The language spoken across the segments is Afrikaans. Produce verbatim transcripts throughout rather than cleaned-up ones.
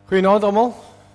Goeienaand almal.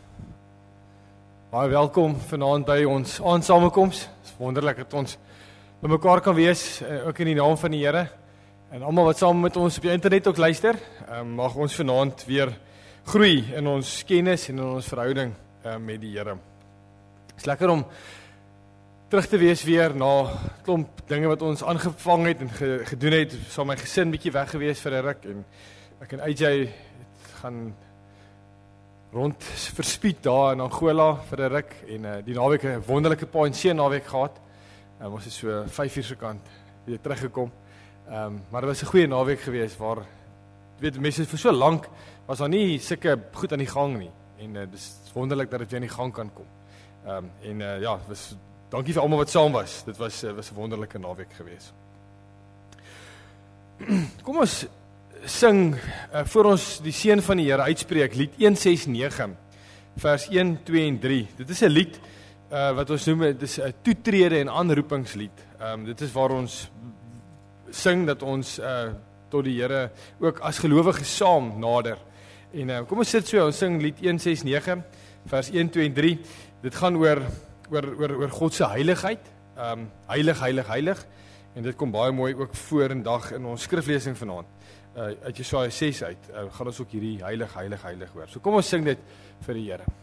Baie welkom vanaand by ons aandsamekoms. Dit is wonderlik dat ons by mekaar kan wees, ook in die naam van die Here. En almal wat saam met ons op die internet ook luister, mag ons vanaand weer groei in ons kennis en in ons verhouding met die Here. Het is lekker om terug te wees weer na klomp dinge wat ons aangevang het en gedoen het. Saam my gesin bietjie weg gewees vir 'n ruk en ek en A J gaan rond verspied daar in Angola vir 'n ruk en uh, die naweek 'n wonderlike pa en seun naweek gehad. Um, ons is so vyf uur se kant weer teruggekom. Um, maar dit was 'n goeie naweek geweest waar weet mense vir so lank was daar nie sulke goed aan die gang nie. En uh, dis wonderlik dat dit weer aan die gang kan kom. Um, en uh, ja, was dankie vir almal wat saam was. Dit was uh, was 'n wonderlike naweek geweest. Kom ons sing, uh, voor ons die seën van die Here uitspreek, lied een ses nege, vers een, twee en drie. Dit is 'n lied, uh, wat ons noem, dit is 'n toetrede en aanroepingslied. Um, dit is waar ons sing dat ons uh, tot die Here ook as gelowiges saam nader. En uh, kom ons sit so, ons sing lied een ses nege, vers een, twee en drie. Dit gaan oor, oor, oor, oor God se heiligheid, um, heilig, heilig, heilig. En dit kom baie mooi ook voor en dag in ons skriflesing vanaand. Uh, uit Jesaja ses uit, uh, gaan ons ook hierdie heilig, heilig, heilig hoor. So kom ons sing dit vir die Here.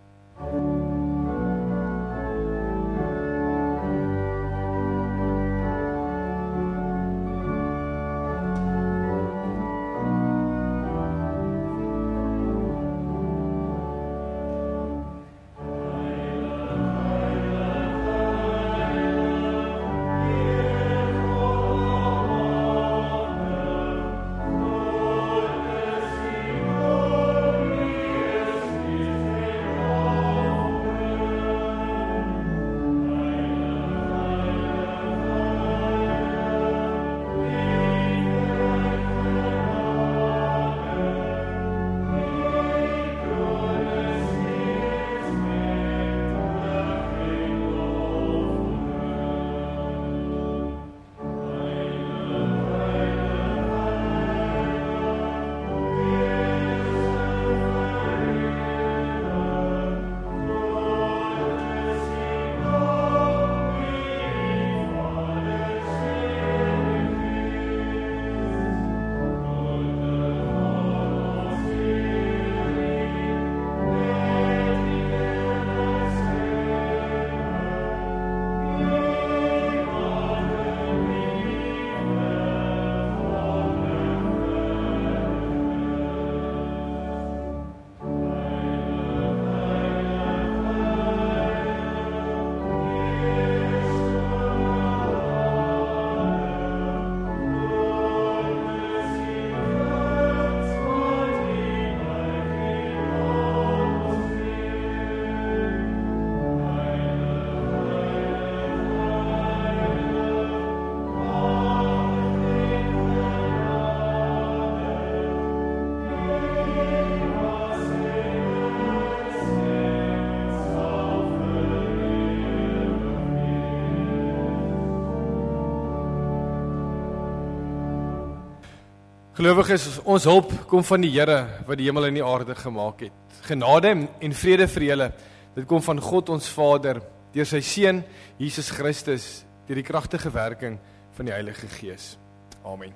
Gelowiges, ons hulp kom van die Here wat die hemel en die aarde gemaak het. Genade en vrede vir julle. Dit kom van God ons Vader deur sy seun Jesus Christus deur die kragtige werking van die Heilige Gees. Amen.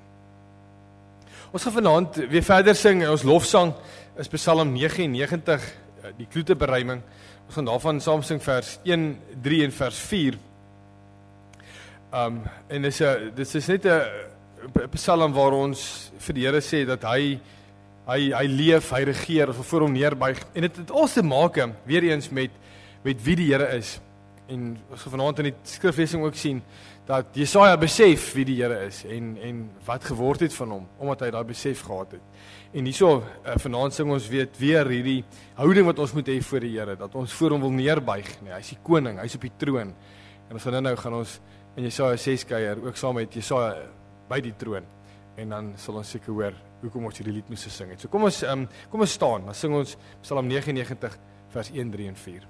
Ons gaan vanaand weer verder sing. Ons lofsang is Psalm negenennegentig, die kloeteberuiming. Ons gaan daarvan saam sing vers een, drie en vers vier. Um, en dis, a, dis is net 'n Psalm waar ons vir die Here sê dat hy hy hy leef, hy regeer, ons wil voor hom neerbuig. En dit het alles te maak weer eens met met wie die Here is. En ons gaan vanaand in die skriflesing ook sien dat Jesaja besef wie die Here is en en wat geword het van hom omdat hy daai besef gehad het. En hierso uh, vanaand sing ons weet weer hierdie houding wat ons moet hê voor die Here, dat ons voor hom wil neerbuig. Nee, hy's die koning, hy's op die troon. En ons gaan nou gaan ons in Jesaja ses kuier ook saam met Jesaja by die troon. En dan sal ons seker hoor hoekom ons hierdie lied moes sing het. So kom ons um, kom ons staan, dan sing ons Psalm negenennegentig vers een, drie en vier.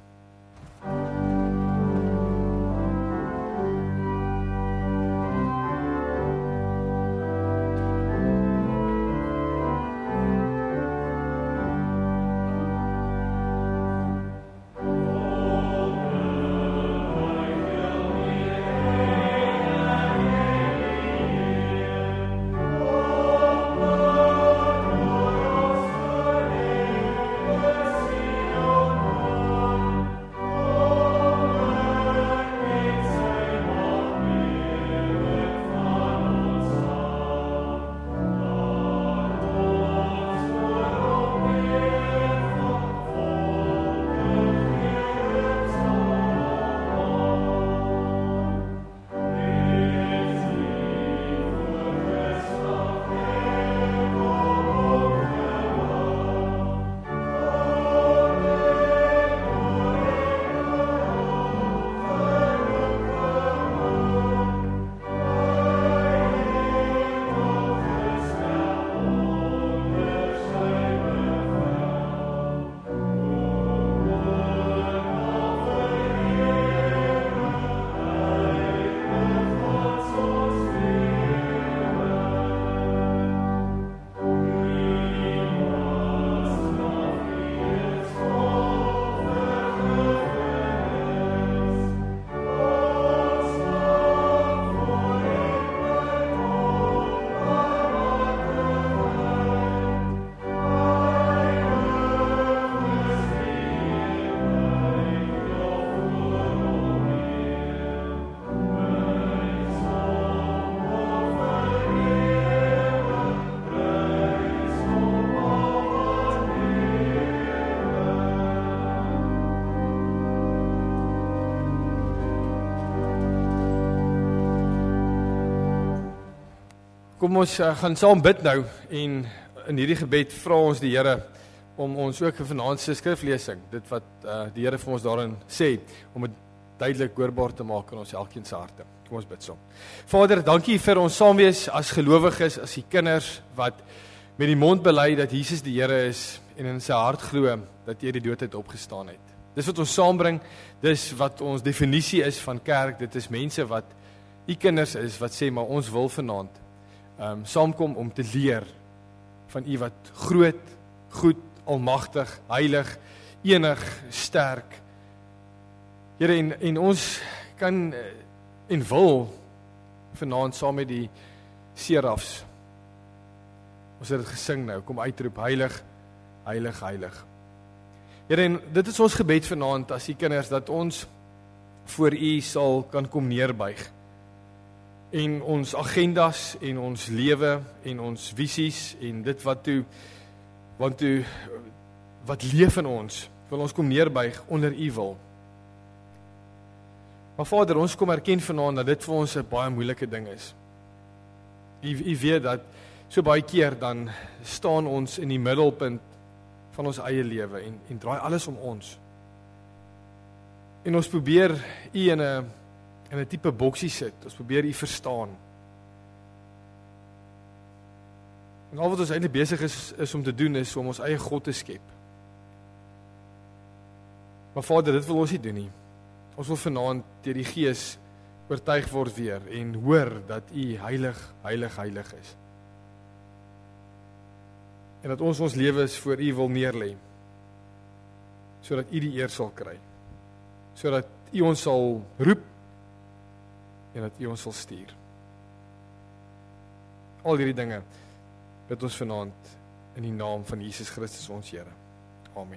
Kom ons uh, gaan saam bid nou en in hierdie gebed vra ons die Here om ons ook vir vanaand se skriflesing, dit wat uh, die Here vir ons daarin sê, om dit duidelik hoorbaar te maak in ons elkeen se harte. Kom ons bid saam. Vader, dankie vir ons saamwees as gelowiges, as die kinders wat met die mond bely dat Jesus die Here is en in sy hart glo dat hy uit die dood uit opgestaan het. Dis wat ons saambring, dis wat ons definisie is van kerk, dit is mense wat u kinders is, wat sê, maar ons wil vanaand um, saamkom om te leer van u wat groot, goed, almagtig, heilig, enig, sterk. Here, en, en ons kan en wil vanaand saam met die serafs, ons het dit gesing nou, kom uitroep, heilig, heilig, heilig. Here, en dit is ons gebed vanaand as die kinders, dat ons voor u sal kan kom neerbuig, en ons agendas, en ons lewe, en ons visies, en dit wat toe, want toe, wat leef in ons, wil ons kom neerbuig onder u wil. Maar Vader, ons kom erken vanaand dat dit vir ons 'n baie moeilike ding is. U, u weet dat so baie keer dan staan ons in die middelpunt van ons eie lewe en, en draai alles om ons. En ons probeer u in 'n in 'n tipe boksie sit. Ons probeer u verstaan. En al wat ons eintlik besig is, is om te doen, is om ons eie God te skep. Maar Vader, dit wil ons nie doen nie. Ons wil vanaand deur die Gees oortuig word weer en hoor dat u heilig, heilig, heilig is. En dat ons ons lewens voor u wil neerlê, sodat u die eer sal kry, sodat u ons sal roep en dat u ons sal stuur. Al hierdie dinge bid ons vanaand in die naam van Jesus Christus ons Here. Amen.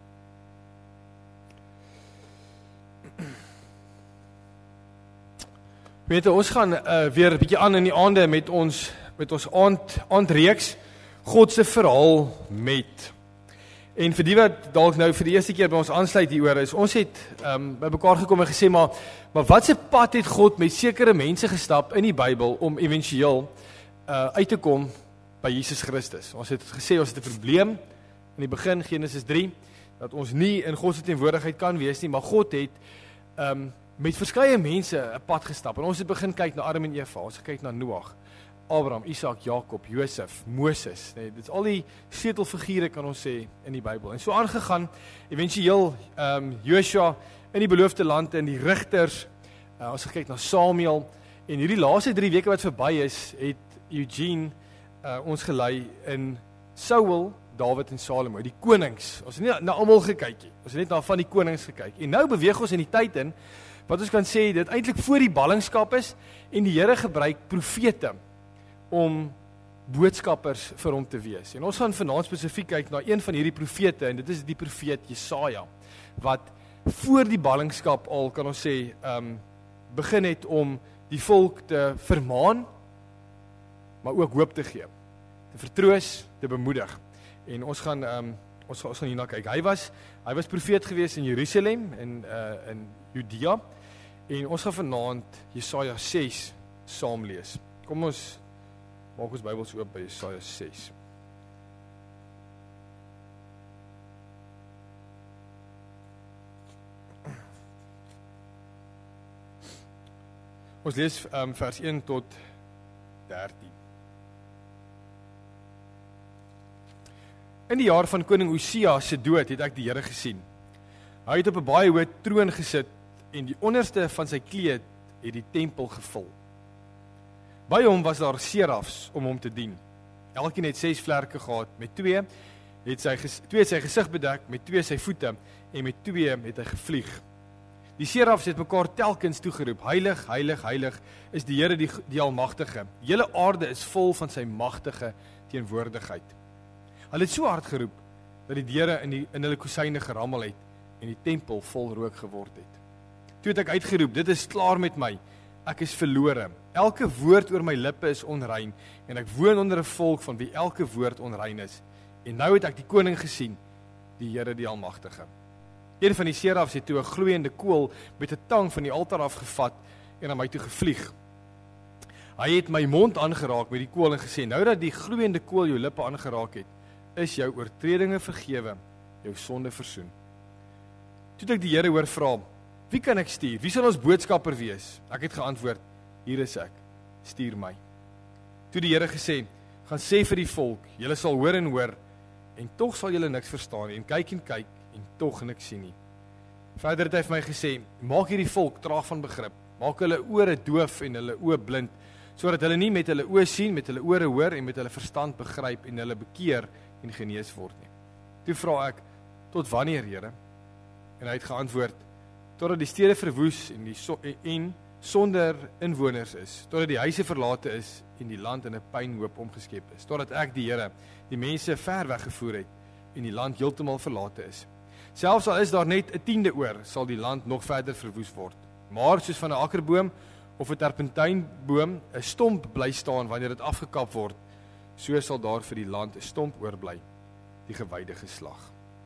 Weet jy, ons gaan uh, weer 'n bietjie aan in die aande met ons met ons aand aandreeks God se verhaal met. En vir die wat dalk nou vir die eerste keer by ons aansluit hieroor is, ons het um, by mekaar gekom en gesê, maar, maar wat se pad het God met sekere mense gestap in die Bybel om éventueel uh, uit te kom by Jesus Christus. Ons het gesê, ons het 'n probleem in die begin, Genesis drie, dat ons nie in God se teenwoordigheid kan wees nie, maar God het um, met verskeie mense 'n pad gestap. En ons het begin kyk na Adam en Eva, ons het gekyk na Noag, Abraham, Isak, Jakob, Josef, Moses. Nee, dit is al die sleutelfigure kan ons sê in die Bybel. En so aangegaan, éventueel um, Joshua in die beloofde land en die rigters. Uh, ons het gekyk na Samuel en hierdie laaste drie weke wat verby is, het Eugene uh, ons gelei in Saul, Dawid en Salomo, die konings. Ons het nie na, na almal gekyk nie. Ons het net na van die konings gekyk. En nou beweeg ons in die tyd in wat ons kan sê dit eintlik voor die ballingskap is en die Here gebruik profete om boodskappers vir hom te wees. En ons gaan vanaand spesifiek kyk na een van hierdie profete en dit is die profeet Jesaja wat voor die ballingskap al kan ons sê um, begin het om die volk te vermaan maar ook hoop te gee, te vertroos, te bemoedig. En ons gaan um, ons, ons gaan hierna kyk. Hy was hy was profeet gewees in Jerusalem en uh, in Judea. En ons gaan vanaand Jesaja ses saam lees. Kom ons maak ons Bybels oop by Jesaja ses. Ons lees um, vers een tot dertien. In die jaar van koning Osia se dood het ek die Here gesien. Hy het op 'n baie hoë troon gesit en die onderste van sy kleed het die tempel gevul. By hom was daar serafs om hom te dien. Elkeen het ses vlerke gehad, met twee het sy, twee het sy gesig bedek, met twee sy voete en met twee het hy gevlieg. Die serafs het mekaar telkens toegeroep, heilig, heilig, heilig is die Here die, die Almagtige. Die hele aarde is vol van sy magtige teenwoordigheid. Hulle het so hard geroep, dat die deure in, die, in hulle kosyne gerammel het, en die tempel vol rook geword het. Toe het ek uitgeroep, dit is klaar met my, ek is verlore, elke woord oor my lippe is onrein, en ek woon onder 'n volk van wie elke woord onrein is, en nou het ek die koning gesien, die Here die Almagtige. Een van die serafs het toe 'n gloeiende kool met 'n tang van die altaar afgevat, en aan my toe gevlieg. Hy het my mond aangeraak met die kool en gesê, nou dat die gloeiende kool jou lippe aangeraak het, is jou oortredinge vergewe, jou sonde versoen. Toe het ek die Here hoor vra, wie kan ek stuur? Wie sal ons boodskapper wees? Ek het geantwoord, hier is ek, stuur my. Toe die Here gesê, gaan sê vir die volk, julle sal hoor en hoor, en tog sal julle niks verstaan nie, en kyk en kyk, en tog niks sien nie. Verder het hy vir my gesê, maak hierdie volk traag van begrip, maak hulle ore doof en hulle oë blind, sodat hulle nie met hulle oë sien, met hulle ore hoor en met hulle verstand begryp en hulle bekeer en genees word nie. Toe vra ek, tot wanneer, Here? En hy het geantwoord, totdat die stede verwoes en, die so, en sonder inwoners is, totdat die huise verlate is en die land in 'n pynhoop omgeskep is, totdat ek die Here die mense ver weggevoer het en die land heeltemal verlate is. Selfs al is daar net 'n tiende oor, sal die land nog verder verwoes word. Maar soos van 'n akkerboom of 'n terpentynboom 'n stomp bly staan wanneer dit afgekap word, so sal daar vir die land 'n stomp oorbly, die gewyde geslag.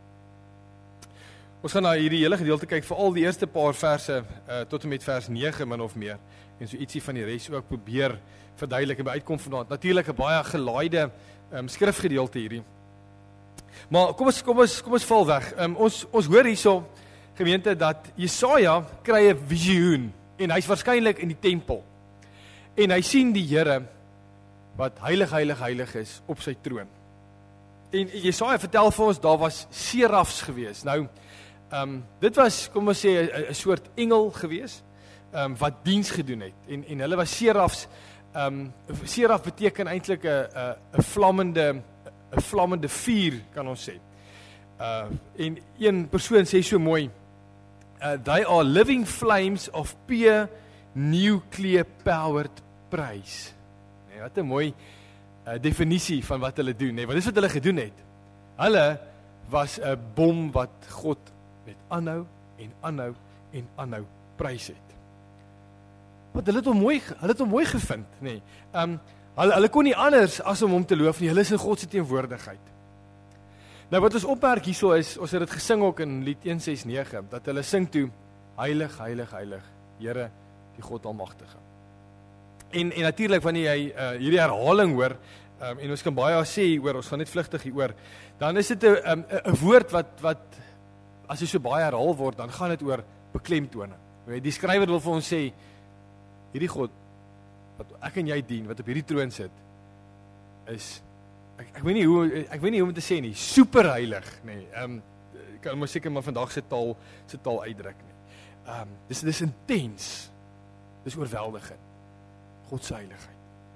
Ons gaan na hierdie hele gedeelte kyk, veral die eerste paar verse uh, tot en met vers nege min of meer, en so ietsie van die res ook probeer verduidelik en by uitkom vanaand. Natuurlik 'n baie gelaaide um, skrifgedeelte hierdie. Maar kom ons kom ons kom ons val weg. Um, ons ons hoor hierso gemeente dat Jesaja kry 'n visioen en hy's waarskynlik in die tempel. En hy sien die Here wat heilig heilig heilig is op sy troon. En Jesaja vertel vir ons daar was serafs gewees. Nou Um, dit was, kom ons sê, 'n soort engel gewees, um, wat diens gedoen het, en, en hulle was serafs, um, seraf beteken eintlik 'n 'n 'n vlammende, 'n vlammende vuur, kan ons sê. Uh, en een persoon sê so mooi, uh, they are living flames of pure nuclear powered praise. Nee, wat 'n mooi uh, definisie van wat hulle doen, nee, want dis wat hulle gedoen het. Hulle was 'n bom wat God met aanhou en aanhou en aanhou prys het. Want hulle het hom mooi, hulle het hom mooi gevind, nê. Nee. Um hulle hulle kon nie anders as om hom te loof nie. Hulle is in God se teenwoordigheid. Nou wat ons opmerk hierso is, ons het dit gesing ook in Lied een ses nege, dat hulle sing toe, heilig, heilig, heilig, Here, die God Almagtige. En en natuurlik wanneer jy uh, hierdie herhaling hoor, um, en ons kan baie sê oor, ons gaan net vlugtig hieroor, dan is dit 'n 'n 'n woord wat wat as jy so baie herhaal word, dan gaan dit oor beklemtoning. Die skrywer wil vir ons sê, hierdie God, wat ek en jy dien, wat op hierdie troon sit, is, ek, ek weet nie hoe, ek weet nie hoe om te sê nie, superheilig, nee, um, kan maar seker maar vandag se taal, se taal uitdruk, nee. Um, dis, dis intens, dis oorweldigend, God se heiligheid.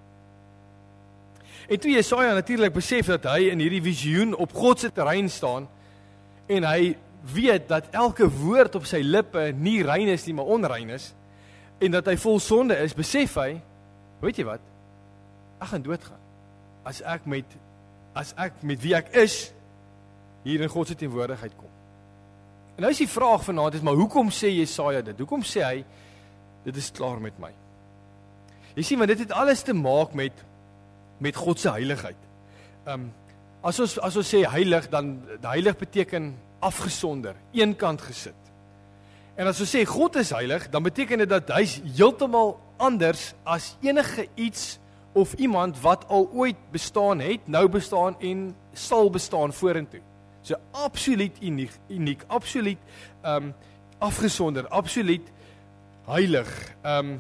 En toe Jesaja natuurlik besef dat hy in hierdie visioen op God se terrein staan, en hy weet dat elke woord op sy lippe nie rein is nie, maar onrein is, en dat hy vol sonde is, besef hy, weet jy wat, ek gaan doodgaan, as ek met, as ek met wie ek is, hier in God se teenwoordigheid kom. En nou is die vraag vanaand is, maar hoekom sê Jesaja dit? Hoekom sê hy, dit is klaar met my? Jy sien, want dit het alles te maak met, met God se heiligheid. Um, as ons, as ons sê heilig, dan, heilig beteken afgesonder, eenkant gesit. En as ons sê God is heilig, dan beteken dit dat hy is heeltemal anders as enige iets of iemand wat al ooit bestaan het, nou bestaan en sal bestaan vorentoe. So absoluut uniek, uniek, absoluut um, afgesonder, absoluut heilig. Um,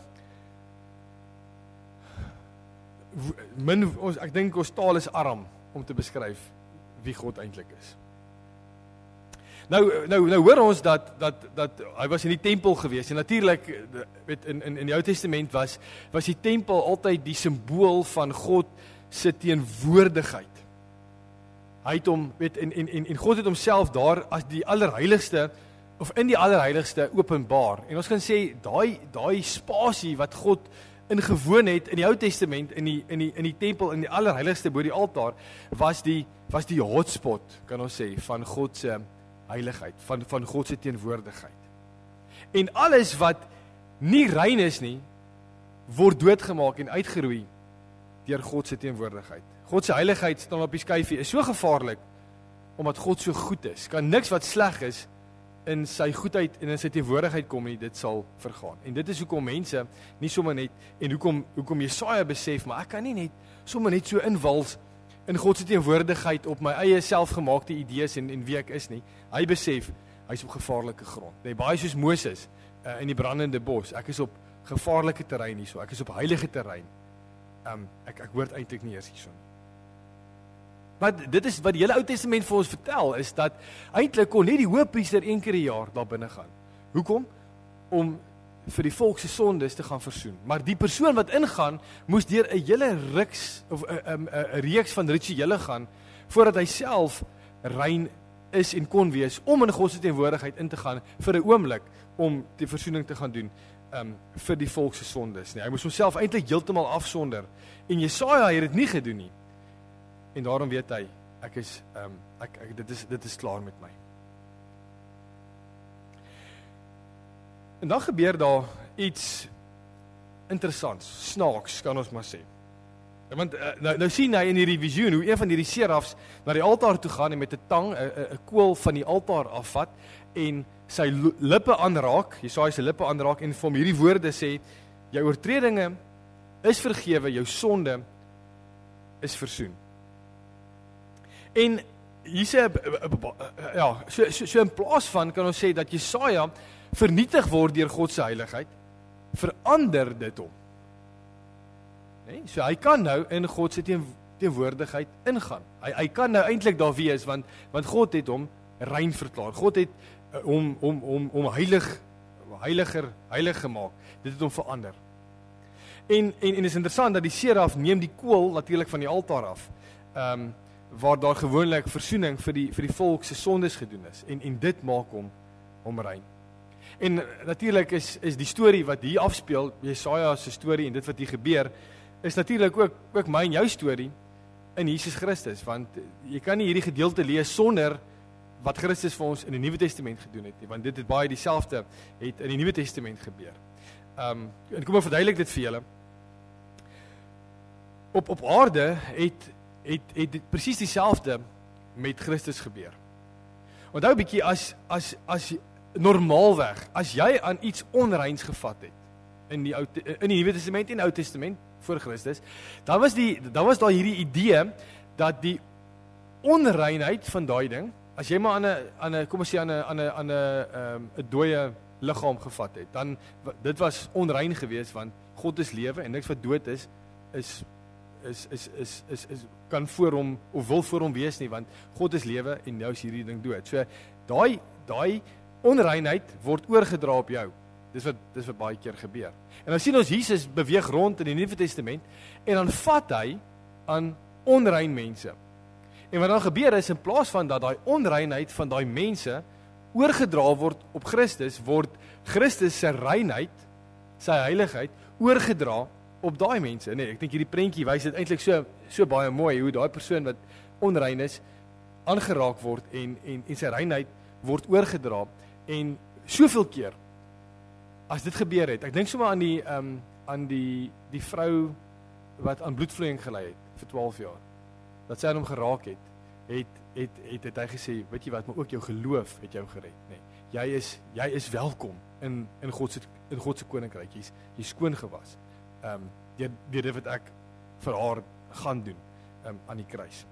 min, ons, ek dink ons taal is arm om te beskryf wie God eintlik is. Nou nou nou hoor ons dat dat dat hy was in die tempel gewees en natuurlik weet in in in die Ou Testament was was die tempel altyd die simbool van God se teenwoordigheid. Hy het hom weet en en en God het homself daar as die allerheiligste of in die allerheiligste openbaar. En ons kan sê daai daai spasie wat God ingewoon het in die Ou Testament in die in die in die tempel in die allerheiligste bo die altaar was die was die hotspot kan ons sê van God se heiligheid, van van God se teenwoordigheid. En alles wat nie rein is nie, word doodgemaak en uitgeroei deur God se teenwoordigheid. God se heiligheid staan op die skyfie is so gevaarlik omdat God so goed is. Kan niks wat sleg is in sy goedheid en in sy teenwoordigheid kom nie, dit sal vergaan. En dit is hoekom mense nie sommer net, en hoekom, hoekom Jesaja besef, maar ek kan nie net sommer net so inwals in God se teenwoordigheid op my eie selfgemaakte idees en, en wie ek is nie. Hy besef, hy is op gevaarlike grond. Nee, baie soos Moses uh, in die brandende bos, ek is op gevaarlike terrein hierso, ek is op heilige terrein. Um, ek, ek hoort eintlik nie eers hierso nie. Maar dit is wat die hele Ou Testament vir ons vertel, is dat eintlik kon net die hoëpriester een keer 'n jaar daar binne gaan. Hoekom? Om vir die volk se sondes te gaan versoen. Maar die persoon wat ingaan, moes deur 'n hele riks of 'n 'n reeks van rituele gaan voordat hy self rein is en kon wees om in God se teenwoordigheid in te gaan vir 'n oomblik om die versoening te gaan doen um, vir die volk se sondes. Nee, hy moes homself eintlik heeltemal afsonder. En Jesaja het dit nie gedoen nie. En daarom weet hy, ek is um, ek, ek dit is dit is klaar met my. En dan gebeur daar iets interessants, snaaks, kan ons maar sê. Want nou, nou sien hy in hierdie visioen hoe een van hierdie serafs na die altaar toe gaan en met 'n tang 'n 'n kool van die altaar afvat en sy lippe aanraak, Jesaja se lippe aanraak en vir hom hierdie woorde sê: jou oortredinge is vergewe, jou sonde is versoen. En hier sê ja, so, so, so in plaas van kan ons sê dat Jesaja vernietig word deur God se heiligheid, verander dit hom. Nee, so hy kan nou in God se teen, teenwoordigheid ingaan. Hy hy kan nou eintlik daar wees want want God het hom rein verklaar. God het uh, hom hom hom hom heilig heiliger heilig gemaak. Dit het hom verander. En en en is interessant dat die seraf neem die kool natuurlik van die altaar af. Ehm um, waar daar gewoonlik versoening vir die vir die volk se sondes gedoen is en en dit maak hom hom rein. En natuurlik is is die storie wat hier afspeel, Jesaja se storie en dit wat hier gebeur, is natuurlik ook ook my en jou storie in Jesus Christus, want jy kan nie hierdie gedeelte lees sonder wat Christus vir ons in die Nuwe Testament gedoen het nie, want dit het baie dieselfde het in die Nuwe Testament gebeur. Ehm um, en kom ek verduidelik dit vir julle. Op op aarde het het het dit presies dieselfde met Christus gebeur. Onthou 'n bietjie as as as normaalweg, as jy aan iets onreins gevat het in die ou in die Nuwe Testament en Ou Testament voor Christus, dan was die dan was daar hierdie idee dat die onreinheid van daai ding, as jy maar aan 'n aan 'n kom ons sê aan 'n aan 'n aan 'n ehm 'n dooie liggaam gevat het, dan dit was onrein geweest want God is lewe en niks wat dood is is is is is is, is kan voor hom of wil voor hom wees nie, want God is lewe en nou is hierdie ding dood. So daai daai onreinheid word oorgedra op jou. Dis wat dis wat baie keer gebeur. En dan sien ons Jesus beweeg rond in die Nuwe Testament en dan vat hy aan onrein mense. En wat dan gebeur is, in plaas van dat daai onreinheid van daai mense oorgedra word op Christus, word Christus se reinheid, sy heiligheid oorgedra op daai mense. Nee, ek dink hierdie prentjie wys dit eintlik so so baie mooi hoe daai persoon wat onrein is aangeraak word en en en sy reinheid word oorgedra. En soveel keer as dit gebeur het, ek dink sommer aan die ehm um, aan die die vrou wat aan bloedvloeiing gely het vir twaalf jaar. Dat sy aan hom geraak het, het het het, het hy gesê, weet jy wat, maar ook jou geloof het jou gered, nê. Nee, jy is jy is welkom in in God se in God se koninkryk. Jy's jy skoon gewas. Ehm um, deur deur dit wat ek vir haar gaan doen ehm um, aan die kruis.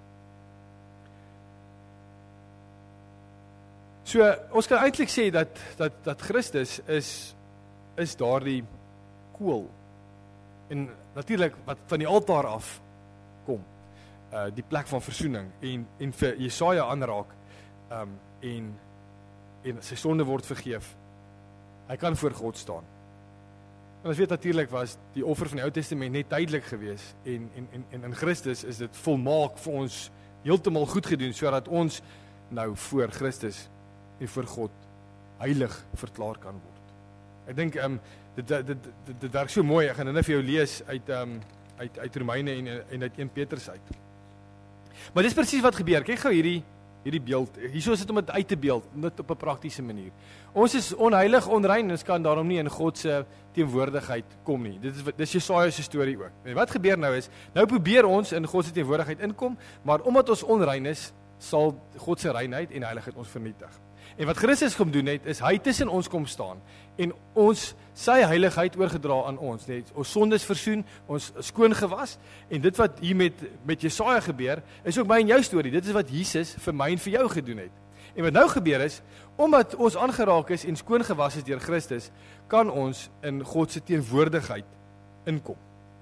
So ons kan eintlik sê dat dat dat Christus is is daardie kool en natuurlik wat van die altaar af kom, uh, die plek van versoening en en vir Jesaja aanraak um, en en sy sonde word vergeef. Hy kan voor God staan. En ons weet natuurlik was die offer van die Ou Testament net tydelik geweest en en en en in Christus is dit volmaak vir ons heeltemal goed gedoen sodat ons nou voor Christus en voor God heilig verklaar kan word. Ek dink um, dit, dit, dit, dit, dit werk so mooi, ek gaan nou vir jou lees uit, um, uit, uit Romeine en, en uit Eerste Petrus uit. Maar dis presies wat gebeur, kyk gou hierdie, hierdie beeld, hierso is dit om dit uit te beeld, net op 'n praktiese manier. Ons is onheilig, onrein, ons kan daarom nie in God se teenwoordigheid kom nie. Dit is, dit is Jesaja se storie ook. En wat gebeur nou is, nou probeer ons in God se teenwoordigheid inkom, maar omdat ons onrein is, sal God se reinheid en heiligheid ons vernietig. En wat Christus kom doen het, is hy tussen ons kom staan en ons sy heiligheid oorgedra aan ons. Net ons sondes versoen, ons skoon gewas, en dit wat hier met met Jesaja gebeur, is ook my en jou storie. Dit is wat Jesus vir my en vir jou gedoen het. En wat nou gebeur is, omdat ons aangeraak is en skoon gewas is deur Christus, kan ons in God se teenwoordigheid inkom.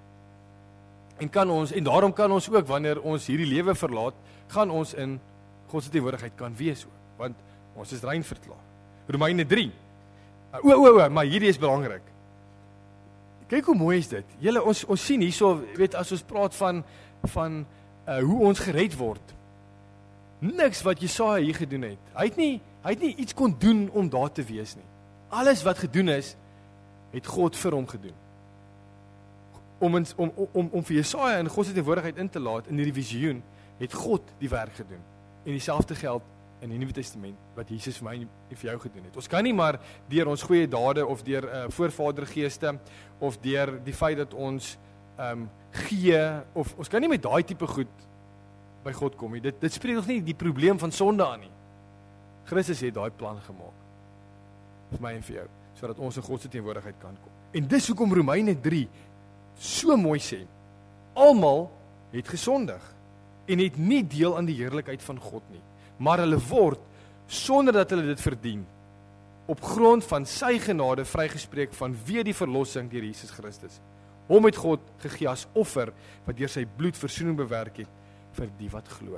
En kan ons en daarom kan ons ook wanneer ons hierdie lewe verlaat, gaan ons in God se teenwoordigheid kan wees ook, want ons is rein verklaar. Romeine drie. O o o, maar hierdie is belangrik. Kyk hoe mooi is dit. Julle ons ons sien hierso, weet as ons praat van van uh, hoe ons gered word. Niks wat Jesaja hier gedoen het. Hy het nie hy het nie iets kon doen om daar te wees nie. Alles wat gedoen is, het God vir hom gedoen. Om ons om om om vir Jesaja in God se teenwoordigheid in te laat in hierdie visioen, het God die werk gedoen. En dieselfde geld in die Nuwe Testament wat Jesus vir my en vir jou gedoen het. Ons kan nie maar deur ons goeie dade of deur uh, voorvadergeeste of deur die feit dat ons ehm um, gee of ons kan nie met daai tipe goed by God kom nie. Dit dit spreek nog nie die probleem van sonde aan nie. Christus het daai plan gemaak vir my en vir jou, sodat ons in God se teenwoordigheid kan kom. En dis hoekom Romeine drie so mooi sê, almal het gesondig en het nie deel aan die heerlikheid van God nie, maar hulle word, sonder dat hulle dit verdien, op grond van sy genade vrygespreek vanweë die verlossing deur Jesus Christus. Hom het God gegee as offer, wat deur sy bloed versoening bewerk het, vir die wat glo.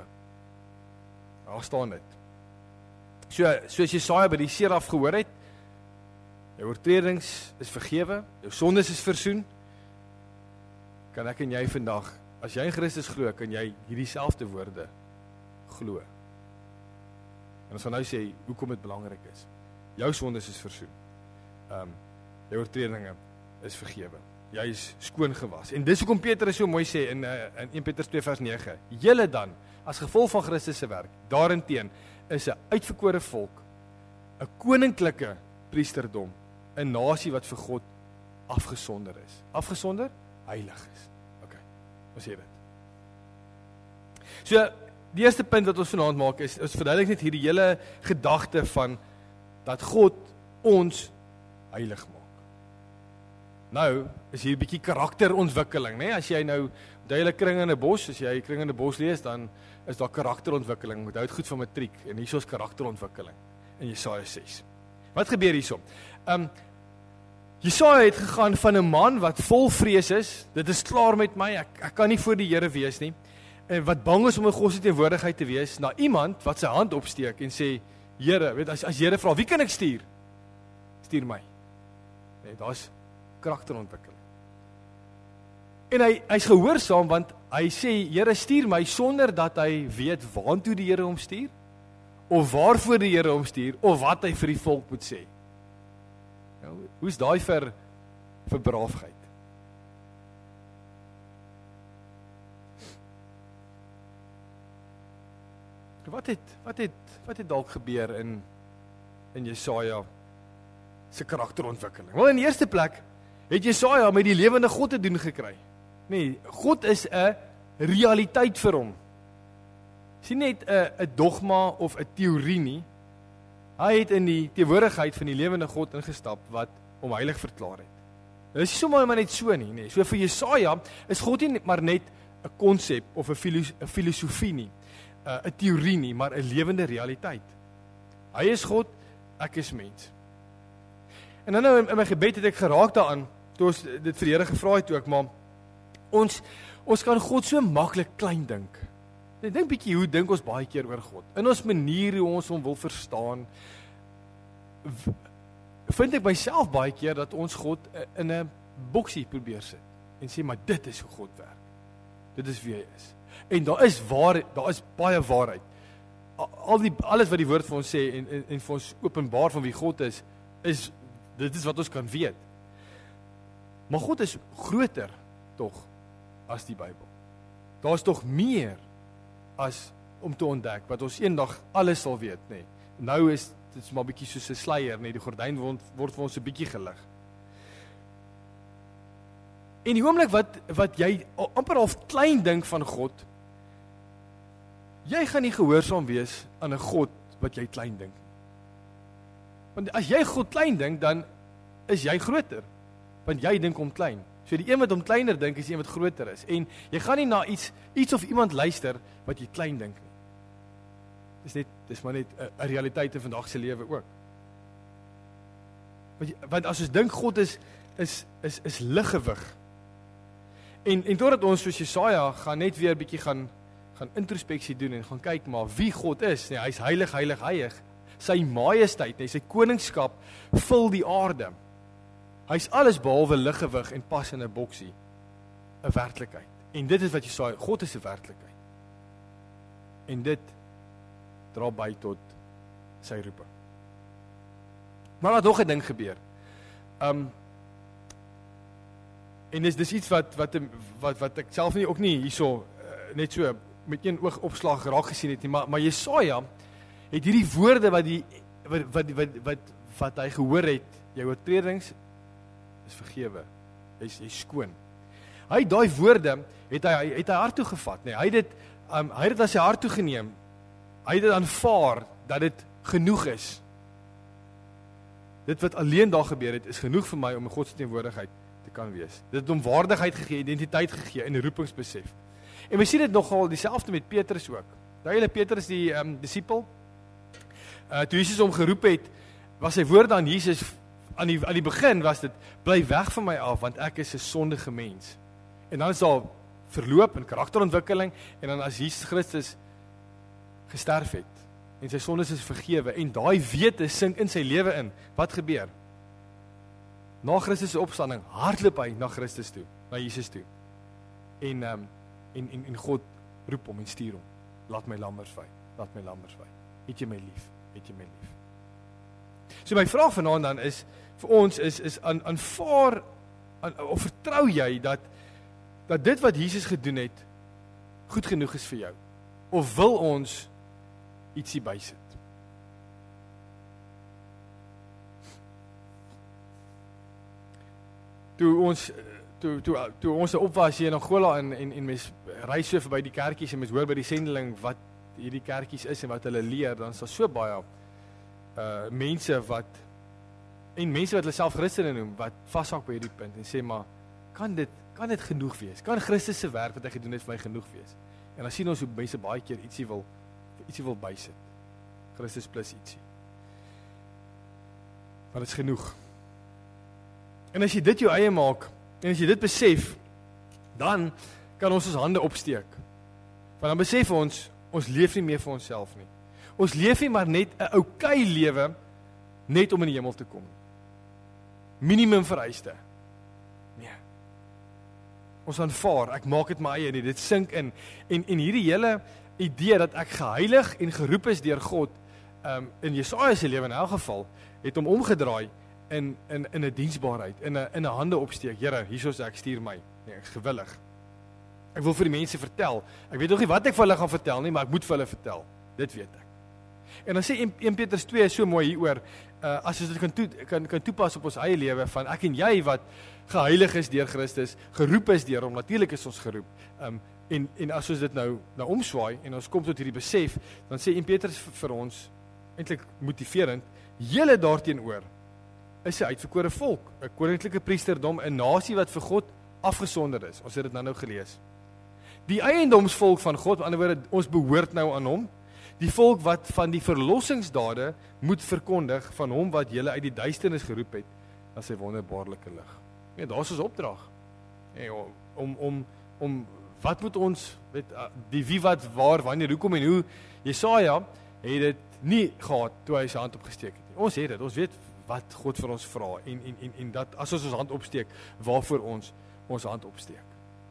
Daar staan dit. So, soos Jesaja by die seraf gehoor het, jou oortredings is vergewe, jou sondes is versoen, kan ek en jy vandag, as jy in Christus glo, kan jy hierdie selfde woorde glo. En ons gaan nou sê, hoekom dit belangrik is. Jou sondes is versoen. Um, jou oortredinge is vergewe. Jy is skoon gewas. En dis hoekom Petrus so mooi sê in, uh, in Eerste Petrus twee vers nege, julle dan, as gevolg van Christus se werk, daarenteen is 'n uitverkore volk, 'n koninklike priesterdom, 'n nasie wat vir God afgesonder is. Afgesonder? Heilig is. OK, ons sê dit. So, die eerste punt wat ons vanaand maak is, is verduidelik net hierdie hele gedagte van dat God ons heilig maak. Nou, is hier 'n bietjie karakterontwikkeling, né? As jy nou duidelik Kring in 'n Bos, as jy Kring in 'n Bos lees, dan is daar karakterontwikkeling. Onthou dit goed van matriek en hierso is karakterontwikkeling in Jesaja ses. Wat gebeur hierso? Um Jesaja het gegaan van 'n man wat vol vrees is. Dit is klaar met my. Ek ek kan nie voor die Here wees nie. En wat bang is om in God se teenwoordigheid te wees, na iemand wat sy hand opsteek en sê, Here, weet as as Here vra, wie kan ek stuur? Stuur my. Nee, daar's karakterontwikkeling. En hy hy's gehoorsaam want hy sê, Here, stuur my sonder dat hy weet waartoe die Here hom stuur of waarvoor die Here hom stuur of wat hy vir die volk moet sê. Nou, hoe's daai vir vir braafheid? Wat het wat het wat het dalk gebeur in in Jesaja se karakterontwikkeling? Wel, in die eerste plek het Jesaja met die lewende God te doen gekry. Nee, God is 'n realiteit vir hom. Dis nie net 'n 'n dogma of 'n teorie nie. Hy het in die teenwoordigheid van die lewende God ingestap wat hom heilig verklaar het. Dit is nie sommer maar net so nie, nee. So vir Jesaja is God nie maar net 'n konsep of 'n filos- 'n filosofie nie, 'n uh, teorie nie, maar 'n lewende realiteit. Hy is God, ek is mens. En dan nou in, in my gebed het ek geraak daaraan, toe ons dit vir die Here gevra het ook, maar ons ons kan God so maklik klein dink. Ek dink bietjie hoe dink ons baie keer oor God. In ons manier hoe ons hom wil verstaan, vind ek myself baie keer dat ons God in 'n boksie probeer sit en sê, maar dit is hoe God werk. Dit is wie hy is. En daar is waar, daar is baie waarheid. Al die alles wat die woord vir ons sê en en, en vir ons openbaar van wie God is, is dit is wat ons kan weet. Maar God is groter tog as die Bybel. Daar is tog meer as om te ontdek wat ons eendag alles sal weet, nê. Nee. Nou is dit maar bietjie soos 'n sluier, nê, nee. Die gordyn word, word vir ons 'n bietjie gelig. En die oomblik wat wat jy amper half klein dink van God, jy gaan nie gehoorsaam wees aan 'n God wat jy klein dink. Want as jy God klein dink, dan is jy groter, want jy dink hom klein. So die een wat hom kleiner dink, is die een wat groter is. En jy gaan nie na iets, iets of iemand luister wat jy klein dink nie. Dis net, dis maar net 'n realiteit in vandag se lewe ook. Want, jy, want as ons dink God is is is is liggewig. En en totdat ons soos Jesaja gaan net weer 'n bietjie gaan gaan introspeksie doen en gaan kyk maar wie God is. Nee, hy's heilig, heilig, heilig. Sy majesteit, nee, sy koningskap vul die aarde. Hy's alles behalwe liggewig en pas in 'n boksie, 'n werklikheid. En dit is wat Jesaja, God is 'n werklikheid. En dit dra by tot sy roeping. Maar laat nog 'n ding gebeur. Um en dis dis iets wat wat wat wat ek self nie ook nie hierso uh, net so met een oogopslag raak gesien het nie, maar maar Jesaja het hierdie woorde wat die wat wat wat wat, wat hy gehoor het, jou oortredings is vergewe. Jy's jy's skoon. Hy het daai woorde het hy het hy hart toe gevat, nee, hy het dit um, hy het dit aan sy hart toe geneem. Hy het dit aanvaar dat dit genoeg is. Dit wat alleen daar gebeur het, is genoeg vir my om in God se teenwoordigheid te kan wees. Dit het hom waardigheid gegee, identiteit gegee en roepingsbesef. En we sien dit nogal dieselfde met Petrus ook. Daai hele Petrus die um, disipel, uh, toe Jesus hom geroep het, was sy woorde aan Jesus aan die aan die begin was dit bly weg van my af want ek is 'n sondige mens. En dan is daar verloop en karakterontwikkeling en dan as Jesus Christus gesterf het en sy sondes is vergewe en daai wete sink in sy lewe in. Wat gebeur? Na Christus se opstanding hardloop hy na Christus toe, na Jesus toe. En um, en en en God roep hom en stuur hom. Laat my lammers vy. Laat my lammers vy. Het jy my lief? Het jy my lief? So my vraag vanaand dan is vir ons is is aan aanvaar aan, of vertrou jy dat dat dit wat Jesus gedoen het goed genoeg is vir jou? Of wil ons ietsie bysit? Toe ons toe toe toe ons op was hier in Angola en en en mens reis so verby die kerkies en mens hoor by die sendeling wat hierdie kerkies is en wat hulle leer, dan is daar so baie uh mense wat en mense wat hulle self Christene noem wat vashak by hierdie punt en sê maar kan dit kan dit genoeg wees? Kan Christus se werk wat hy gedoen het vir my genoeg wees? En dan sien ons hoe mense baie keer ietsie wil ietsie wil bysit. Christus plus ietsie. Maar dit is genoeg. En as jy dit jou eie maak en as jy dit besef, dan kan ons ons hande opsteek. Want dan besef ons ons leef nie meer vir onsself nie. Ons leef nie maar net 'n oukei lewe net om in die hemel te kom. Minimum vereiste. Nee. Ons aanvaar, ek maak dit my eie nie, dit sink in. En en hierdie hele idee dat ek geheilig en geroep is deur God, um, in Jesaja se lewe in elk geval, het hom omgedraai in in in 'n diensbaarheid, in 'n in 'n hande opsteek. Here, hier is ek, stuur my. Nee, ek is gewillig. Ek wil vir die mense vertel. Ek weet nog nie wat ek vir hulle gaan vertel nie, maar ek moet vir hulle vertel. Dit weet ek. En dan sê Eerste Petrus twee so mooi hieroor, uh, as ons dit kan toe, kan kan toepas op ons eie lewe van ek en jy wat geheilig is deur Christus, geroep is deur hom. Natuurlik is ons geroep. Um en en as ons dit nou nou omswaai en ons kom tot hierdie besef, dan sê Eerste Petrus vir, vir ons eintlik motiverend, julle daarteenoor is 'n uitverkore volk, 'n koninklike priesterdom, 'n nasie wat vir God afgesonder is. Ons het dit nou nou gelees. Die eiendomsvolk van God, aan die ander woorde, ons behoort nou aan hom. Die volk wat van die verlossingsdade moet verkondig van hom wat julle uit die duisternis geroep het na sy wonderbaarlike lig. Ja, daar is ons opdrag. Ja, om om om wat moet ons weet die wie wat waar wanneer hoekom en hoe Jesaja het dit nie gehad toe hy sy hand opgesteek het nie. Ons het dit. Ons weet wat God vir ons vra en en en en dat as ons ons hand opsteek, waarvoor ons ons hand opsteek.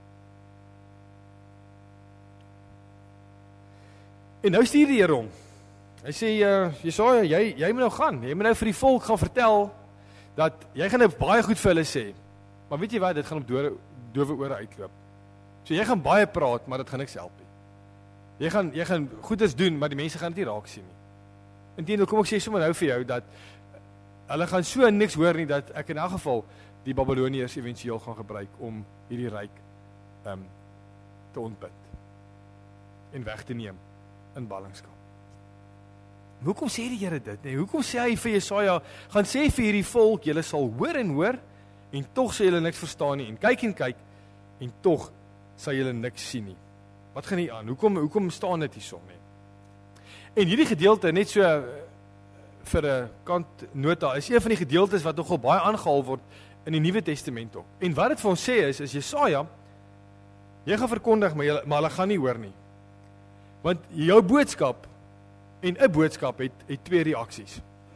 En nou stuur die Here hom. Hy sê uh, Jesaja, jy jy moet nou gaan. Jy moet nou vir die volk gaan vertel dat jy gaan nou baie goed vir hulle sê. Maar weet jy wat, dit gaan op dowe dowe ore uitloop. So jy gaan baie praat, maar dit gaan niks help nie. Jy gaan jy gaan goedes doen, maar die mense gaan dit nie raak sien nie. Inteendeel, kom ek sê sommer nou vir jou dat hulle gaan so niks hoor nie dat ek in elk geval die Babiloniërs eventueel gaan gebruik om hierdie ryk um, te ontbind en weg te neem in ballingskap. Hoekom sê die Here dit? Nee, hoekom sê hy vir Jesaja, gaan sê vir hierdie volk, julle sal hoor en hoor, en tog sal julle niks verstaan nie, en kyk en kyk, en tog sal julle niks sien nie. Wat gaan hier aan? Hoekom, hoekom staan dit hierso nie? En hierdie gedeelte, net so vir 'n kantnota, is een van die gedeeltes wat nogal baie aangehaal word in die Nuwe Testament ook. En wat dit vir ons sê is, is Jesaja, jy gaan verkondig, maar, jy, maar hulle gaan nie hoor nie. Want jou boodskap en 'n boodskap het, het twee reaksies.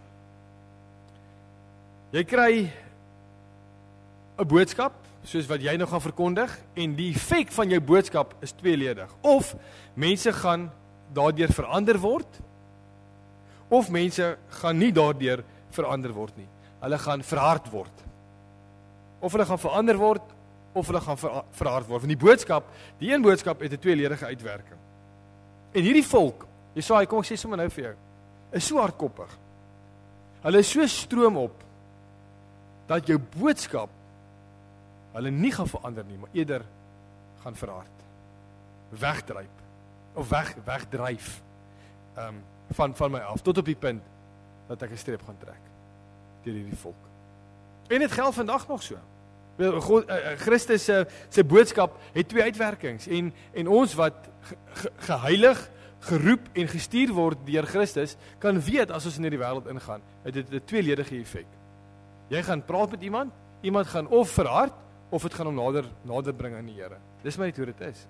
Jy kry 'n boodskap, soos wat jy nou gaan verkondig, en die effek van jou boodskap is tweeledig. Of mense gaan daardeur verander word, of mense gaan nie daardeur verander word nie. Hulle gaan verhard word. Of hulle gaan verander word, of hulle gaan ver, verhard word. Want die boodskap, die een boodskap het 'n tweeledige uitwerking. En hierdie volk, Jesaja, kom ek sê sommer nou vir jou, is so hardkoppig. Hulle is so stroom op, dat jou boodskap hulle nie gaan verander nie, maar eerder gaan verhard. Wegdryf, of weg, wegdryf, um, van, van my af, tot op die punt, dat ek 'n streep gaan trek, deur hierdie volk. En dit geld vandag nog so. God, uh, Christus se se boodskap het twee uitwerkings, en, en ons wat ge, ge, geheilig, geroep en gestuur word deur Christus, kan weet as ons in hierdie wêreld ingaan, het dit 'n tweeledige effek. Jy gaan praat met iemand, iemand gaan of verhard, of het gaan hom nader, nader bring aan die Here. Dis maar net hoe dit is.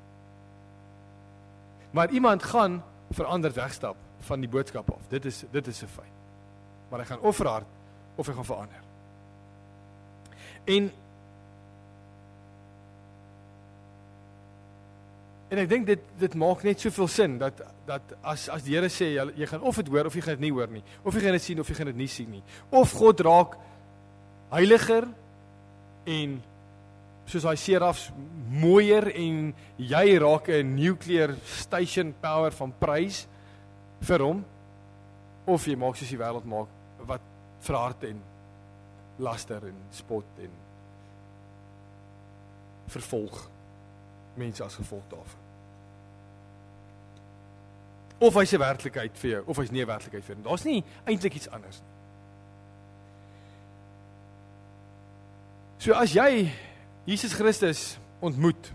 Maar iemand gaan veranderd wegstap van die boodskap af. Dit is, dit is 'n feit. Maar hy gaan of verhard, of hy gaan verander. En En ek dink dit dit maak net soveel sin dat dat as as die Here sê jy, jy gaan of dit hoor of jy gaan dit nie hoor nie, of jy gaan dit sien of jy gaan dit nie sien nie. Of God raak heiliger en soos hy serafs mooier en jy raak 'n nuclear station power van prys vir hom, of jy maak soos die wêreld maak wat verhard en laster en spot en vervolg mense as gevolg daarvan. Of hy's 'n werklikheid vir jou, of hy's nie 'n werklikheid vir jou. Daar's nie eintlik iets anders nie. So as jy Jesus Christus ontmoet,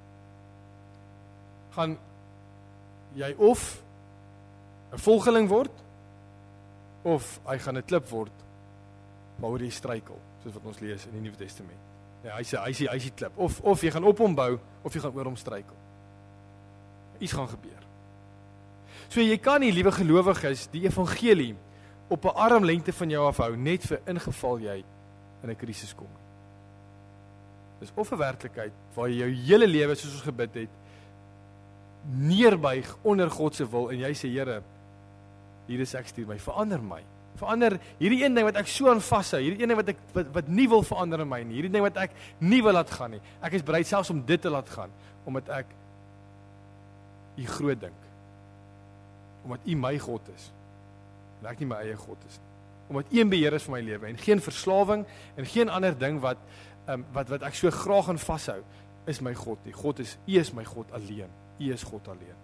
gaan jy of 'n volgeling word, of hy gaan 'n klip word waaroor jy struikel, soos wat ons lees in die Nuwe Testament. Ja, hy sê hy sê hy sê klip, of of jy gaan op hom bou, of jy gaan oor hom struikel. Iets gaan gebeur. So jy kan nie, liewe gelowiges, die evangelie op 'n armlengte van jou afhou, net vir ingeval jy in 'n krisis kom. Dis of 'n werklikheid waar jy jou hele lewe, soos ons gebid het, neerbuig onder God se wil en jy sê, Here, hier is ek, stuur my, verander my. Verander hierdie een ding wat ek so aan vashou, hierdie een ding wat ek wat, wat nie wil verander in my nie, hierdie ding wat ek nie wil laat gaan nie. Ek is bereid selfs om dit te laat gaan, omdat ek U groot dink. Omdat U my God is. En ek nie my eie God is nie. Omdat U 'n beheer is van my lewe en geen verslawing en geen ander ding wat um, wat wat ek so graag aan vashou, is my God nie. God is U is my God alleen. U is God alleen.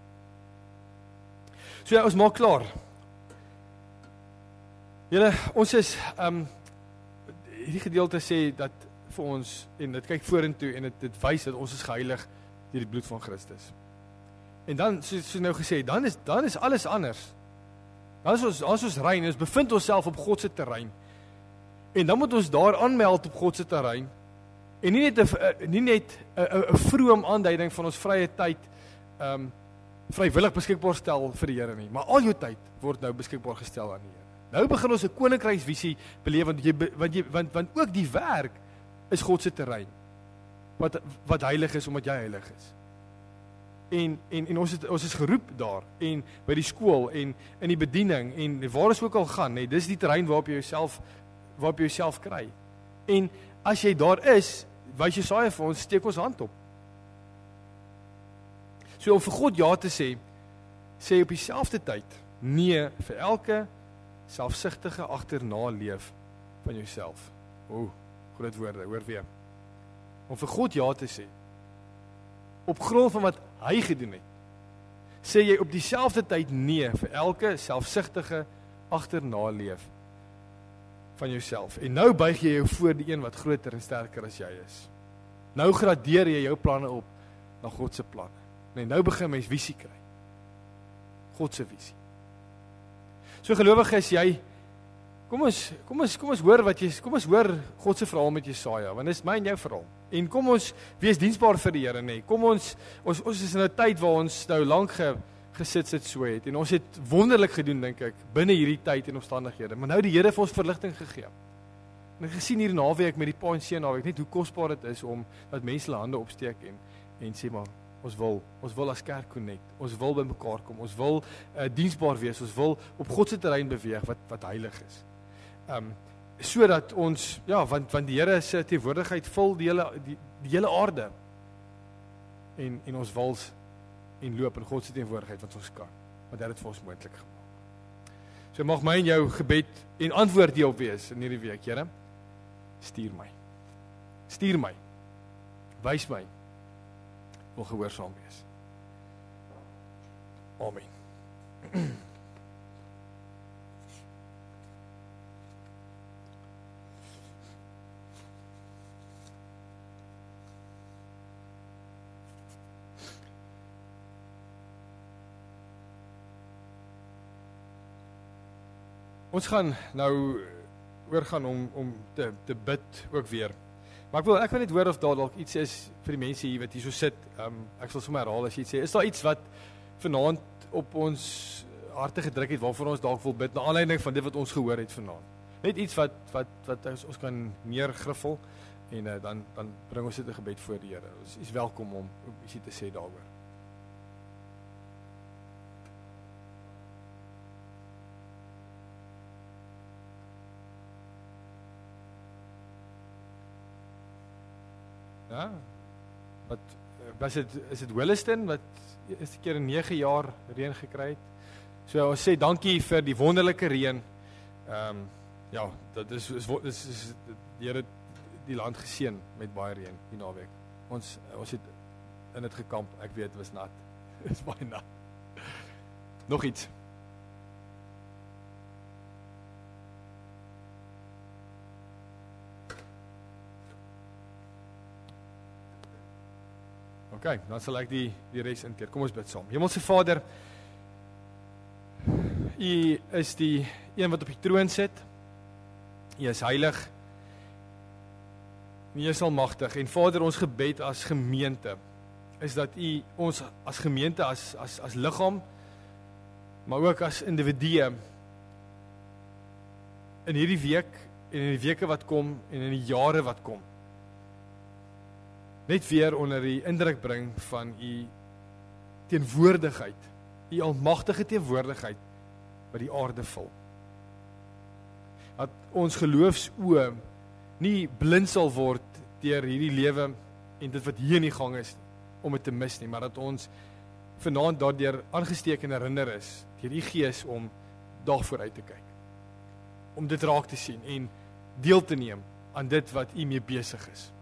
So ja, ons maak klaar. Julle, ons is, um, hierdie gedeelte sê dat vir ons, en dit kyk vorentoe, en dit, dit wys dat ons is geheilig deur die bloed van Christus. En dan, soos so nou gesê, dan is, dan is alles anders. Dan is ons, dan is ons rein, ons bevind onsself op God se terrein. En dan moet ons daar aanmeld op God se terrein, en nie net 'n nie net 'n vroom aanduiding van ons vrye tyd, um, vrywillig beskikbaar stel vir die Here nie, maar al jou tyd word nou beskikbaar gestel aan die Here. Nou begin ons 'n koninkryksvisie beleef, want jy want jy want want ook die werk is God se terrein. Wat wat heilig is omdat jy heilig is. En en en ons het, ons is geroep daar en by die skool en in die bediening en waar ons ook al gaan, nee, dis die terrein waarop jy jouself waarop jy jouself kry. En as jy daar is, wys Jesaja vir ons, steek ons hand op. So om vir God ja te sê, sê op dieselfde tyd nee vir elke selfsugtige agterna leef van jouself. O, groot woorde, hoor weer. Om vir God ja te sê, op grond van wat hy gedoen het, sê jy op dieselfde tyd nee vir elke selfsugtige agternaleef van jouself. En nou buig jy jou voor die een wat groter en sterker as jy is. Nou gradeer jy jou planne op na God se planne. Nee, nou begin mens visie kry. God se visie. So gelowige is jy, kom ons, kom ons, kom ons hoor wat jy, kom ons hoor God se verhaal met Jesaja, want dit is my en jou verhaal. En kom ons wees diensbaar vir die Here, nee. Kom ons, ons, ons is in 'n tyd waar ons nou lank ge, gesit sit so het, en ons het wonderlik gedoen, dink ek, binne hierdie tyd en omstandighede, maar nou die Here vir ons verligting gegee. En ek gesien hier naweek met die Pa en Seun naweek, net hoe kosbaar dit is om, dat mense hulle hande opsteek en, en sê maar, ons wil, ons wil as kerk connect, ons wil by mekaar kom, ons wil uh, diensbaar wees, ons wil op God se terrein beweeg, wat, wat heilig is. Um, sodat ons, ja, want, want die Here se teenwoordigheid vul die hele, die, die hele aarde, en, en ons wils en loop in God se teenwoordigheid, wat ons kan, want hy het dit vir ons moontlik gemaak. So mag my en jou gebed en antwoord hierop wees in hierdie week, Here, stuur my, stuur my, wys my, wil gehoorsaam wees. Amen. Ons gaan nou oorgaan om, om te, te bid ook weer. Maar ek wil, ek wil net hoor of daar dalk iets is vir die mense hier wat hier so sit. Um, ek sal sommer herhaal as jy iets sê. Is daar iets wat vanaand op ons harte gedruk het, waarvoor ons dalk wil bid, na aanleiding van dit wat ons gehoor het vanaand? Net iets wat, wat, wat ons, ons kan neergriffel, en uh, dan, dan bring ons dit 'n gebed voor die Here. Ons is welkom om ietsie te sê daaroor. Ja, wat, was het, is het Williston, wat eerste keer in nege jaar reën gekry het? So ons sê dankie vir die wonderlike reën. Um, ja, dat is, is, is, is die Here die land geseën met baie reën die naweek. Ons, ons het in dit gekamp, ek weet, het was nat. Het is baie nat. Nog iets? Oké, okay, dan sal ek die, die res inteer. Kom ons bid saam. Hemelse Vader, U is die een wat op die troon sit. U is heilig. U is almagtig. En Vader, ons gebed as gemeente is dat U ons as gemeente, as, as, as liggaam, maar ook as individue in hierdie week en in die weke wat kom en in die jare wat kom, net weer onder die indruk bring van U teenwoordigheid, U almagtige teenwoordigheid wat die aarde vul. Dat ons geloofsoë nie blind sal word deur hierdie lewe en dit wat hier in die gang is, om dit te mis nie, maar dat ons vanaand daardeur aangesteek en herinner is, deur U Gees om daar vooruit te kyk, om dit raak te sien en deel te neem aan dit wat U mee besig is.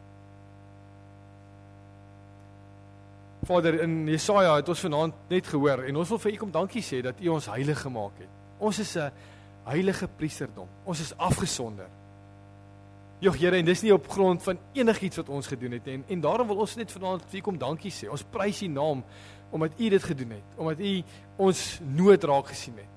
Vader, in Jesaja het ons vanaand net gehoor, en ons wil vir U kom dankie sê, dat U ons heilig gemaak het. Ons is 'n heilige priesterdom, ons is afgesonder. Jog Here, en dis nie op grond van enigiets wat ons gedoen het, en, en daarom wil ons net vanaand vir U kom dankie sê, ons prys U naam, omdat U dit gedoen het, omdat U ons nood raak gesien het.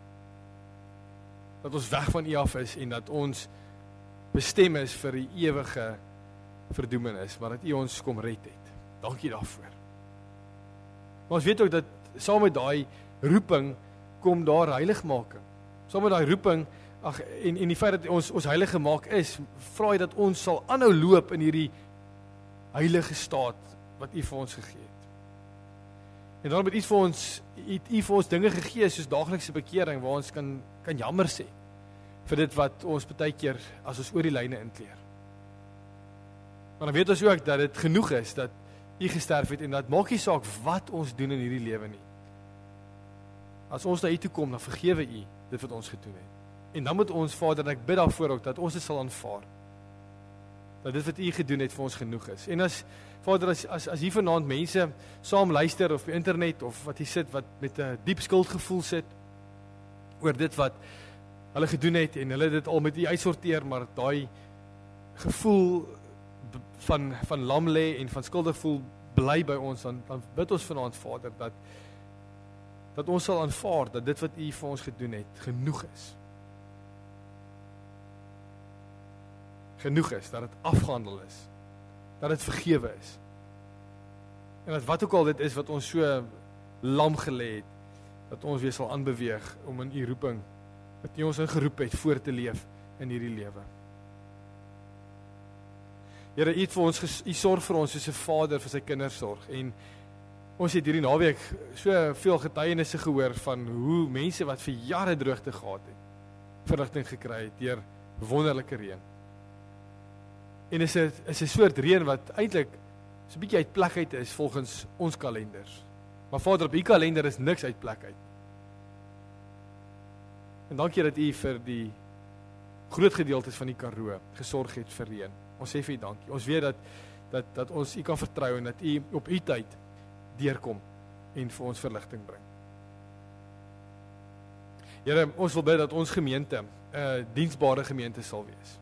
Dat ons weg van U af is, en dat ons bestem is vir die ewige verdoemenis, maar dat U ons kom red het. Dankie daarvoor. Maar ons weet ook dat saam met daai roeping kom daar heiligmaking. Saam met daai roeping, ag en en die feit dat ons ons heilig gemaak is, vra hy dat ons sal aanhou loop in hierdie heilige staat wat U vir ons gegee het. En daarom het U vir ons het U vir ons dinge gegee soos daaglikse bekering waar ons kan kan jammer sê vir dit wat ons baie keer as ons oor die lyne inkleer. Maar dan weet ons ook dat dit genoeg is dat U gesterf het, en dat maak nie saak wat ons doen in hierdie lewe nie. As ons na U toe kom, dan vergewe U dit wat ons gedoen het. En dan moet ons, Vader, en ek bid daarvoor ook, dat ons dit sal aanvaar. dat dit wat U gedoen het vir ons genoeg is. En as Vader, as as as hier vanaand mense saam luister of op internet of wat hier sit wat met 'n diep skuldgevoel sit oor dit wat hulle gedoen het en hulle dit al met U uitsorteer, maar daai gevoel van van lam lê en van skuldgevoel bly by ons, dan dan bid ons vanaand Vader dat dat ons sal aanvaar dat dit wat U vir ons gedoen het genoeg is. Genoeg is, dat dit afgehandel is, dat dit vergewe is. En dat wat ook al dit is wat ons so lam gelê het, dat ons weer sal aanbeweeg om in U roeping, wat U ons ingeroep het, voor te leef in hierdie lewe. Here, U het vir ons, U sorg vir ons soos 'n vader vir sy kinders sorg, en ons het hierdie naweek so veel getuienisse gehoor van hoe mense wat vir jare droogte gehad het, verligting gekry het deur wonderlike reën. En is 'n is 'n soort reën wat eintlik so 'n bietjie uit plek uit is volgens ons kalenders. Maar Vader, op U kalender is niks uit plek uit. En dankie dat U vir die groot gedeeltes van die Karoo gesorg het vir reën. Ons sê vir U dankie. Ons weet dat dat dat ons U kan vertrou en dat U op U tyd deurkom en vir ons verligting bring. Here, ons wil bid dat ons gemeente 'n uh, diensbare gemeente sal wees.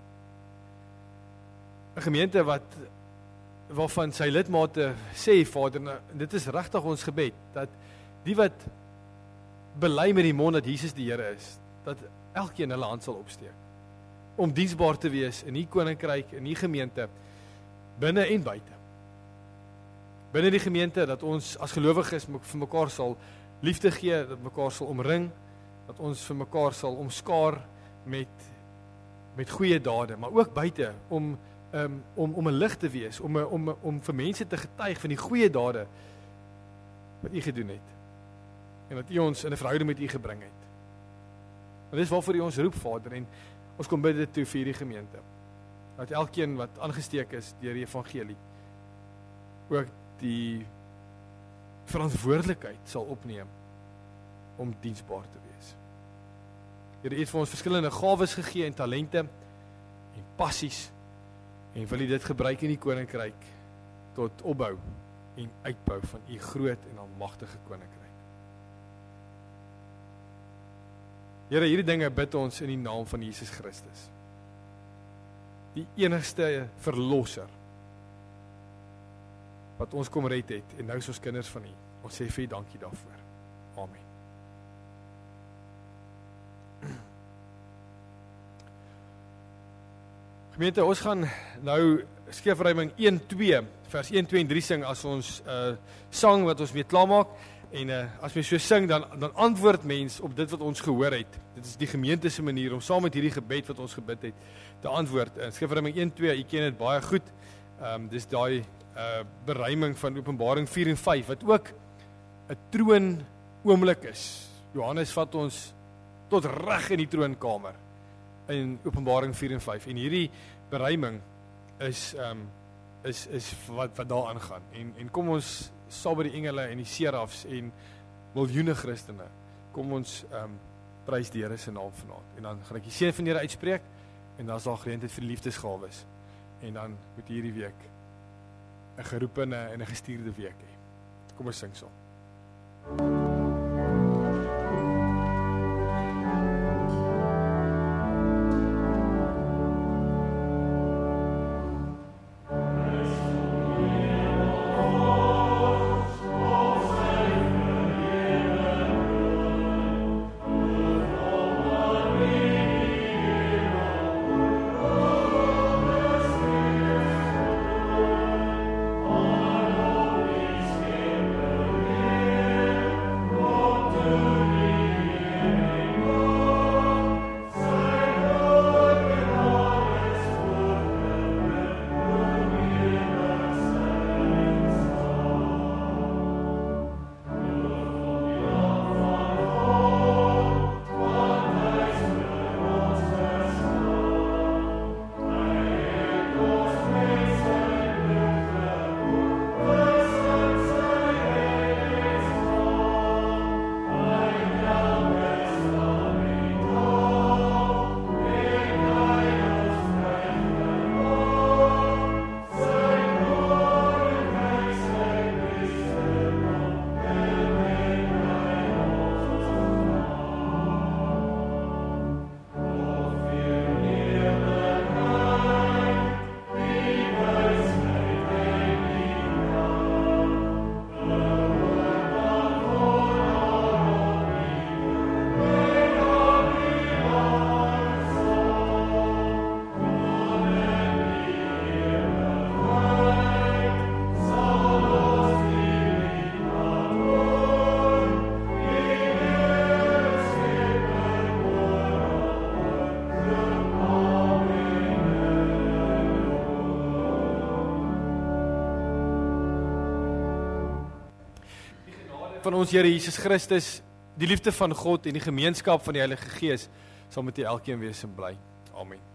'n Gemeente wat waarvan sy lidmate sê, Vader, nou, dit is regtig ons gebed dat die wat bely met die mond dat Jesus die Here is, dat elkeen hulle hand sal opsteek om diensbaar te wees in U koninkryk, in U gemeente, binne en buite. Binne die gemeente, dat ons as gelowiges vir mekaar sal liefde gee, dat mekaar sal omring, dat ons vir mekaar sal omskaar met met goeie dade, maar ook buite om um, om om 'n lig te wees, om om om vir mense te getuig van die goeie dade wat U gedoen het en wat U ons in 'n verhouding met U gebring het. En dis waarvoor U ons roep, Vader, en ons kom bid dit toe vir hierdie gemeente. Dat elkeen wat aangesteek is deur die evangelie ook die verantwoordelikheid sal opneem om diensbaar te wees. Here, U het vir ons verskillende gawes gegee en talente en passies, en wil U dit gebruik in die koninkryk tot opbou en uitbou van U groot en almagtige koninkryk. Here, hierdie dinge bid ons in die naam van Jesus Christus, die enigste verlosser wat ons kom red het, en nou is ons kinders van U. Ons sê vir U dankie daarvoor. Amen. Gemeente, ons gaan nou Skrifruiming een twee, vers een, twee en drie sing as ons uh, sang wat ons mee klaarmaak. En uh, as mens so sing, dan, dan antwoord mens op dit wat ons gehoor het. Dit is die gemeente se manier om saam met hierdie gebed wat ons gebid het, te antwoord. Uh, Skrifruiming een twee, jy ken dit baie goed. Um, dis daai uh, beruiming van Openbaring vier en vyf, wat ook 'n troon oomblik is. Johannes vat ons tot reg in die troonkamer in Openbaring vier en vyf. En hierdie beruiming is um, is is wat wat daar aangaan. En en kom ons saam by die engele en die serafs en miljoene Christene, kom ons um, prys die Here se naam vanaand. En dan gaan ek die seën van die Here uitspreek, en dan is daar geleentheid vir liefdesgawes. En dan moet hierdie week 'n geroepene en 'n gestuurde week hê. Kom ons sing saam. van ons Here Jesus Christus, die liefde van God en die gemeenskap van die Heilige Gees sal met u elkeen wees en bly. Amen.